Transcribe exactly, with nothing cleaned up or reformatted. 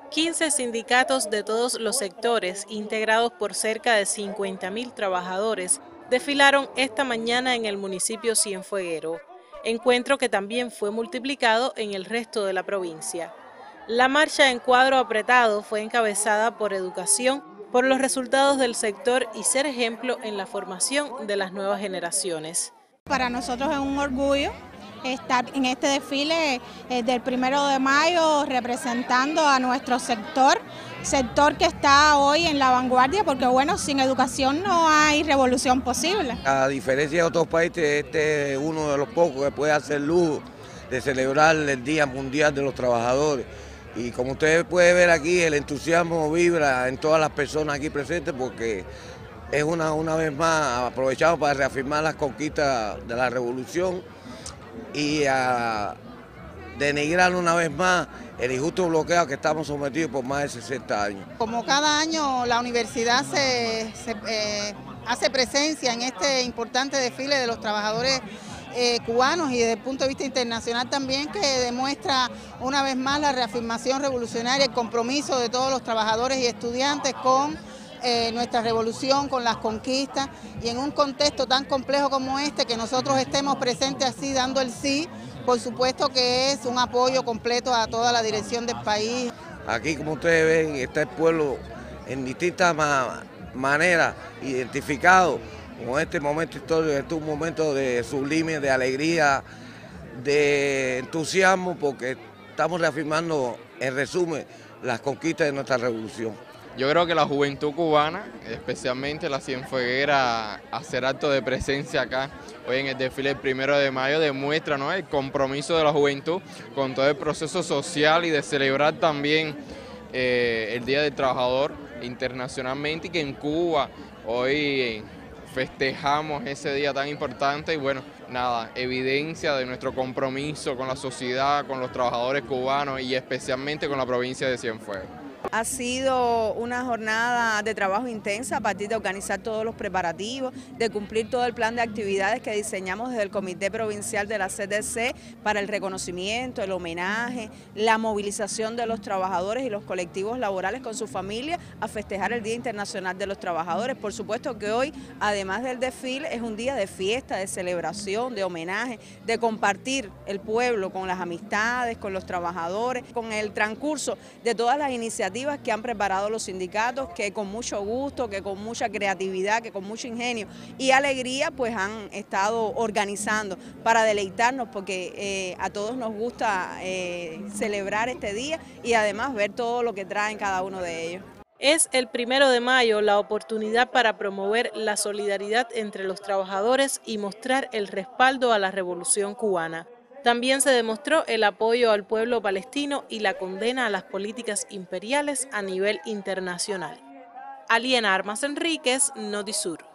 quince sindicatos de todos los sectores, integrados por cerca de cincuenta mil trabajadores, desfilaron esta mañana en el municipio Cienfueguero, encuentro que también fue multiplicado en el resto de la provincia. La marcha en cuadro apretado fue encabezada por Educación, por los resultados del sector y ser ejemplo en la formación de las nuevas generaciones. Para nosotros es un orgullo estar en este desfile eh, del primero de mayo representando a nuestro sector, sector que está hoy en la vanguardia, porque bueno, sin educación no hay revolución posible. A diferencia de otros países, este es uno de los pocos que puede hacer lujo de celebrar el Día Mundial de los Trabajadores. Y como ustedes pueden ver aquí, el entusiasmo vibra en todas las personas aquí presentes porque es una, una vez más aprovechado para reafirmar las conquistas de la revolución y a denigrar una vez más el injusto bloqueo que estamos sometidos por más de sesenta años. Como cada año la universidad se, se eh, hace presencia en este importante desfile de los trabajadores eh, cubanos y desde el punto de vista internacional también, que demuestra una vez más la reafirmación revolucionaria, el compromiso de todos los trabajadores y estudiantes con Eh, nuestra revolución, con las conquistas, y en un contexto tan complejo como este, que nosotros estemos presentes así dando el sí, por supuesto que es un apoyo completo a toda la dirección del país. Aquí, como ustedes ven, está el pueblo en distintas ma maneras identificado con este momento histórico. Este es un momento de sublime, de alegría, de entusiasmo, porque estamos reafirmando, en resumen, las conquistas de nuestra revolución. Yo creo que la juventud cubana, especialmente la Cienfueguera, hacer acto de presencia acá hoy en el desfile del primero de mayo demuestra, ¿no?, el compromiso de la juventud con todo el proceso social y de celebrar también eh, el Día del Trabajador internacionalmente, y que en Cuba hoy festejamos ese día tan importante y bueno, nada, evidencia de nuestro compromiso con la sociedad, con los trabajadores cubanos y especialmente con la provincia de Cienfuegos. Ha sido una jornada de trabajo intensa a partir de organizar todos los preparativos, de cumplir todo el plan de actividades que diseñamos desde el Comité Provincial de la C D C para el reconocimiento, el homenaje, la movilización de los trabajadores y los colectivos laborales con sus familias a festejar el Día Internacional de los Trabajadores. Por supuesto que hoy, además del desfile, es un día de fiesta, de celebración, de homenaje, de compartir el pueblo con las amistades, con los trabajadores, con el transcurso de todas las iniciativas que han preparado los sindicatos, que con mucho gusto, que con mucha creatividad, que con mucho ingenio y alegría pues han estado organizando para deleitarnos, porque eh, a todos nos gusta eh, celebrar este día y además ver todo lo que traen cada uno de ellos. Es el primero de mayo la oportunidad para promover la solidaridad entre los trabajadores y mostrar el respaldo a la revolución cubana. También se demostró el apoyo al pueblo palestino y la condena a las políticas imperiales a nivel internacional. Aliena Armas Enríquez, Notisur.